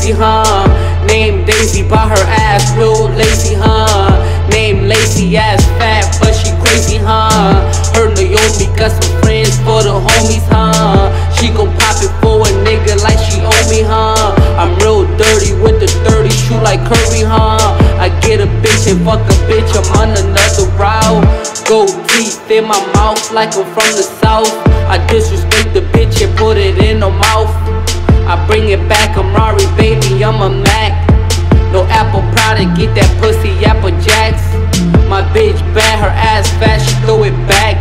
crazy, huh? Named Daisy, but her ass real lazy, huh? Named Lazy ass fat, but she crazy, huh? Her Naomi got some friends for the homies, huh? She gon' pop it for a nigga like she owe me, huh? I'm real dirty with the 30, shoot like Curry, huh? I get a bitch and fuck a bitch, I'm on another route. Go deep in my mouth like I'm from the south. I disrespect the bitch and put it in her mouth. I bring it back, I'm Rari, baby, I'm a Mac. No apple product, get that pussy Apple Jacks. My bitch bad, her ass fat, she throw it back.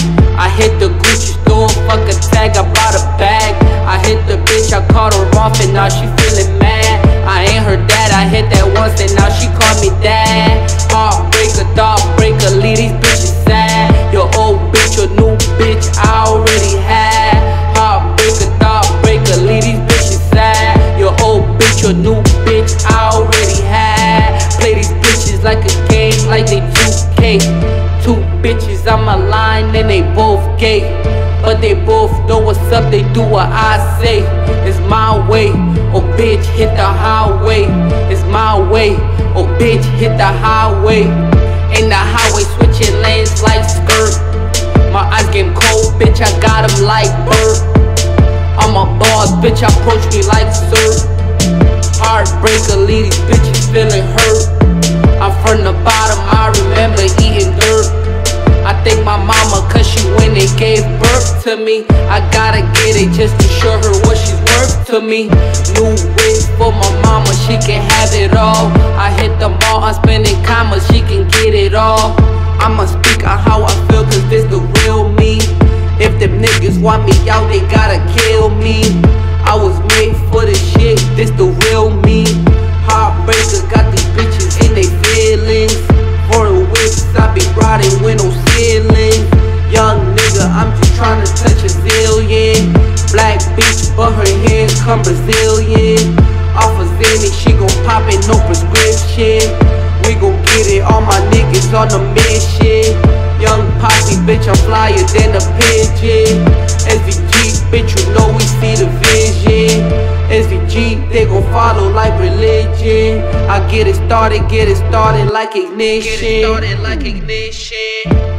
I hit the Gucci store, fuck a tag, I bought a bag. I hit the bitch, I caught her off and now she feeling mad. I ain't her dad, I hit that once and now she call me dad. Heartbreaker, thought breaker, leave these bitches sad. Your old bitch, your new bitch, I already had. Heartbreaker, thought breaker, leave these bitches sad. Your old bitch, your new bitch, I already had. Play these bitches like a game, like they 2K. Two bitches on my line and they both gay, but they both know what's up, they do what I say. It's my way, oh bitch, hit the highway. It's my way, oh bitch, hit the highway. In the highway, switching lanes like skirt. My eyes getting cold, bitch, I got them like bird. I'm a boss, bitch, approach me like sir. Heartbreaker, leave these bitches feeling hurt. I'm from the bottom, I remember eating dirt. I thank my mama cause she went and gave birth to me. I gotta get it just to show her what she's worth to me. New wig for my mama, she can have it all. I hit the mall, I'm spending commas, she can get it all. I'ma speak on how I feel cause this the real me. If them niggas want me out, they gotta kill me. I was made for this shit, this the real me. Heartbreaker, got these bitches in they feelings. For the whips, I be riding with no ceiling. Young nigga, I'm just tryna touch a zillion. Black bitch, but her hair come Brazilian. Off of Zenny, she gon' pop it, no prescription. We gon' get it, all my niggas on a mission. Young posse, bitch, I'm flyer than a pigeon. SVG, bitch, you know we see the vision. SVG, they gon' follow like religion. I get it started like ignition. Get it started like ignition.